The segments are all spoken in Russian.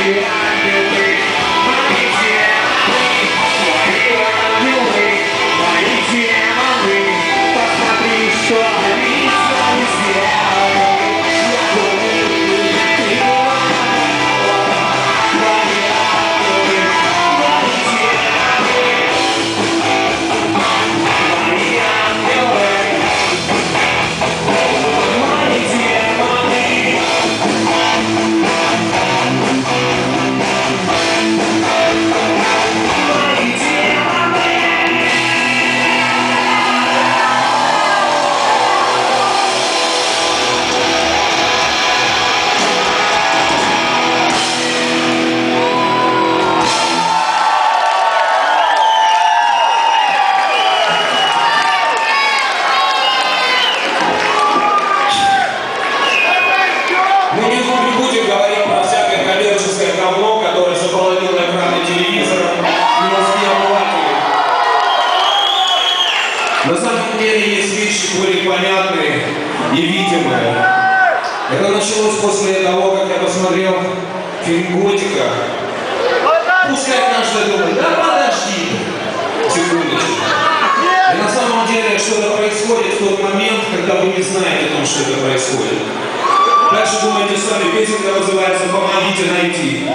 На самом деле есть вещи более понятные и видимые. Это началось после того, как я посмотрел фильм «Готика». Пускай каждый думает, да подожди, секундочку. И на самом деле что-то происходит в тот момент, когда вы не знаете о том, что это происходит. Дальше думайте сами, песенка называется «Помогите найти».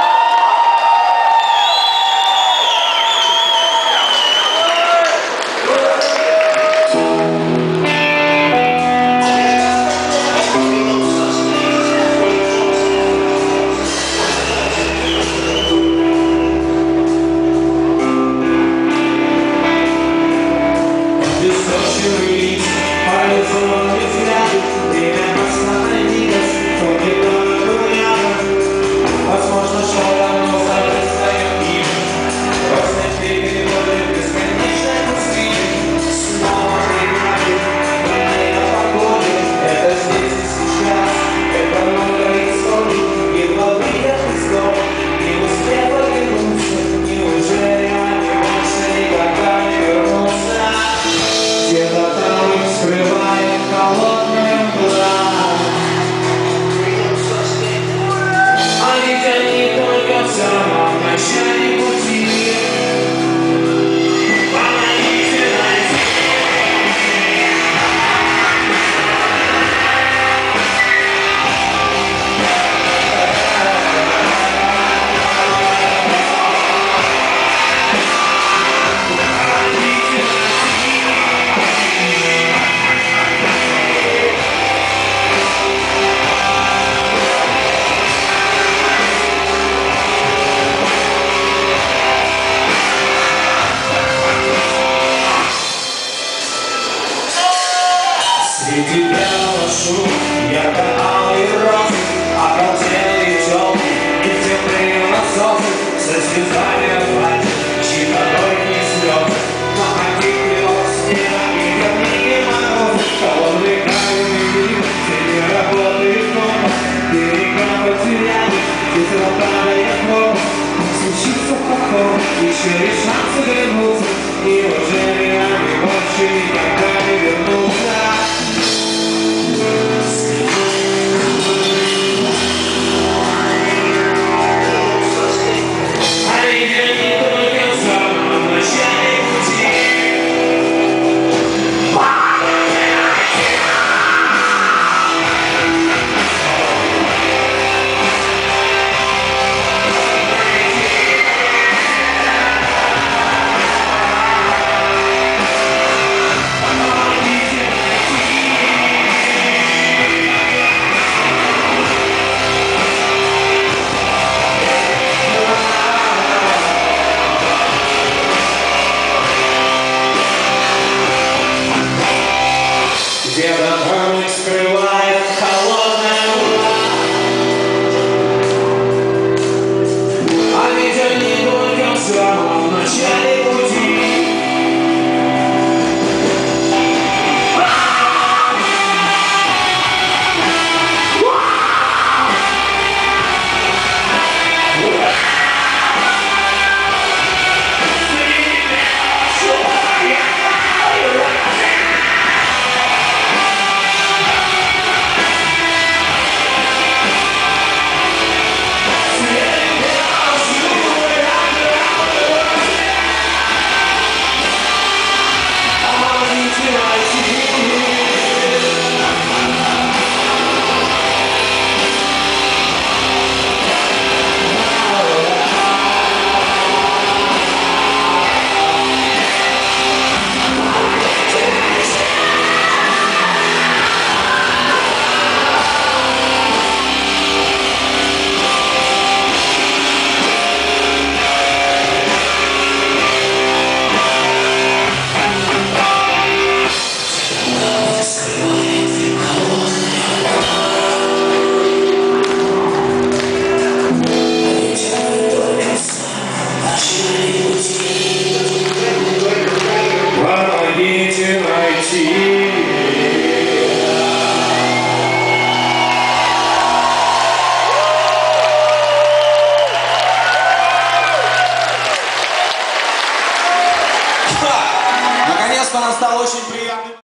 Среди белого шума, ярко-алый розы, обалделые темные и темные насосы, со слезами плачут, чьи-то горькие слезы. Но один привоз снега и вернее морозы, холодный каменный мир, среди работает дома, берега потеряли, ветер падает в воду. Случится поход, еще и шансы вернуться, неужели они больше никогда не вернутся? нам стало очень приятно.